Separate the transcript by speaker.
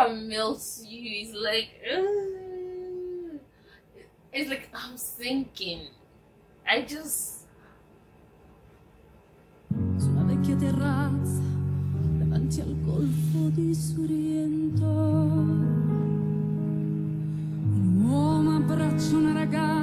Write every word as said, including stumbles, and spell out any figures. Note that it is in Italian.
Speaker 1: that melts you. It's like, uh, it's like I'm sinking. I just.
Speaker 2: Su una vecchia terrazza davanti al golfo di Sorrento, un uomo abbraccia una ragazza.